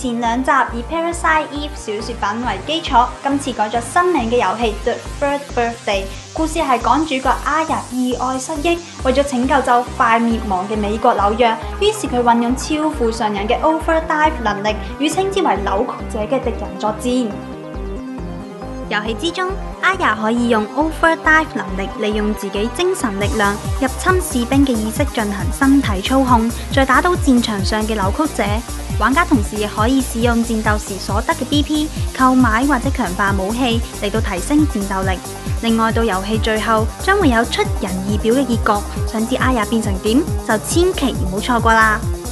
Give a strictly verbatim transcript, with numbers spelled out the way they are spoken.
前兩集以 Parasite Eve 小說版為基礎，今次改咗新名嘅遊戲 The Third Birthday。故事係講主角阿雅意外失憶，為咗拯救就快滅亡嘅美國紐約，於是佢運用超乎常人嘅 Overdrive 能力，與稱之為扭曲者嘅敵人作戰。遊戲之中，阿雅可以用 Overdrive 能力，利用自己精神力量入侵士兵嘅意識進行身體操控，再打倒戰場上嘅扭曲者。玩家同時亦可以使用戰鬥時所得嘅 B P 購買或者強化武器嚟到提升戰鬥力。另外到遊戲最後將會有出人意表嘅結局，想知阿雅變成點就千祈唔好錯過啦！